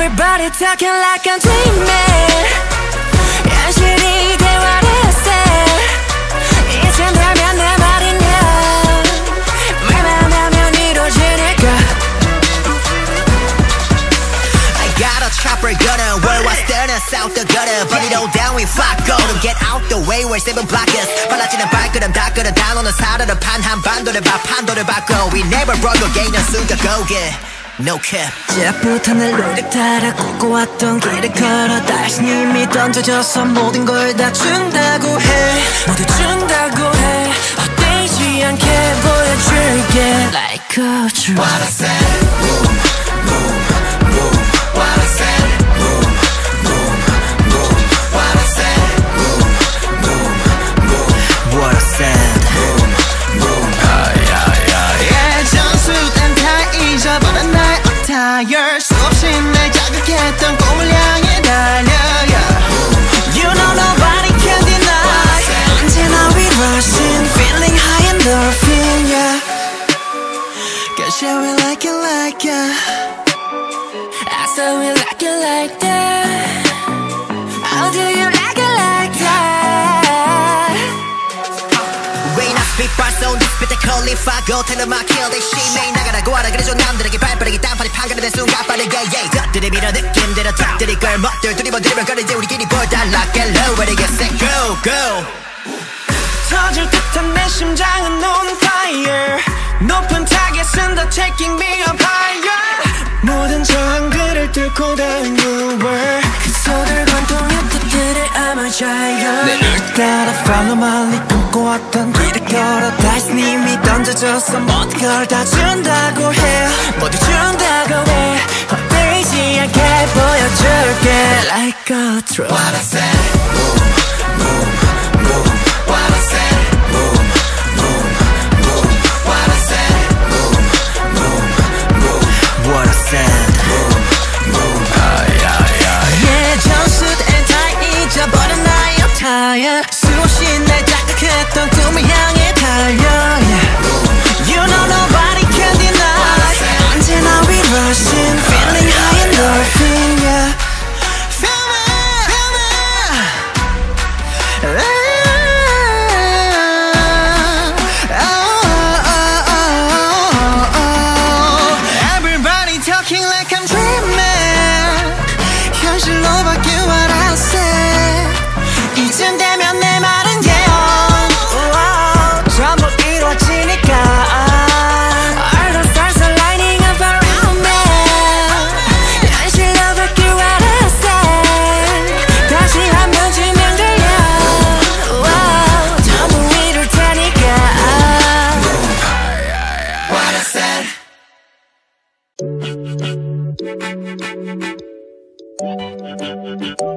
Everybody talking like I'm dreaming. 현실이 대화됐어. 이젠 되면 내 말이냐. 말만 하면 이루어지니까. I got a chopper gunner, worldwide stunner, south the gutter. Put it all down, we fuck go to get out the way. We're seven blockers. 빨라지는 발걸음 닦으려 단어는 사르르 판 한반도를 봐 판도를 바꿔. We never broke again, a 순간 go get. No cap. 시작부터 늘 노력 따라 걷고왔던 길을 걸어 다시 님이 던져줘서 모든 걸 다 준다고 해. 모두 준다고 해. 헛되지 않게 보여줄게. Like a truth. What I said, boom, boom, boom. What I said, boom, boom, boom. What I said, boom, boom, boom. What I said, boom, boom. 예전수단 다 잊어버린 나의 attire. 수없이 날 자극했던 꿈을 향해 달려. You know nobody can deny. 언제나 we rushing, feeling high endorphin, yeah. Guess yeah we like it like that. I said we like it like that. How do you like it like that? Rain I speak bar so this bit the qualify go tell them I kill this shit 매일 나가라고 하라 그래줘 남들에게 발빠르게 딴판이 판가르는 순간 빠르게 yeah 덕들이 밀어 느낌대로 덕들이 걸 멋들 두리번 거리지 우리끼리 볼달라 get low ready get set go go 터질 듯한 내 심장은 on fire. 높은 타겟은 더 taking me up higher. 모든 저항들을 뚫고 닿은 you were 그 손을 관통한 뜻들의 I'm a giant. 내 눈 따라 follow 멀리 꿈꿔왔던 길을 걸어 다시 님이 던져줘서 모든 걸 다 준다고 해. 모두 준다고 해. 헛되지 않게 보여줄게. Like a truth. What I said boom boom boom. What I said boom boom boom. What I said boom boom boom. What I said boom boom. 예전 수다에 다 잊어버린 나의 attire. 수없이 날 자극했던 꿈을 향해 달려. You know nobody can deny. 언제나 we rushing, feeling high endorphin, yeah. Feel me, feel me. Everybody talking like I'm dreaming. 현실로 바뀐 what I say. 이쯤 되면 내 말은 yeah. 전부 이루어지니까. All the stars are lighting up around me. 현실로 바뀐 what I say. 다시 한번 증명들려. 전부 이룰 테니까. What I said.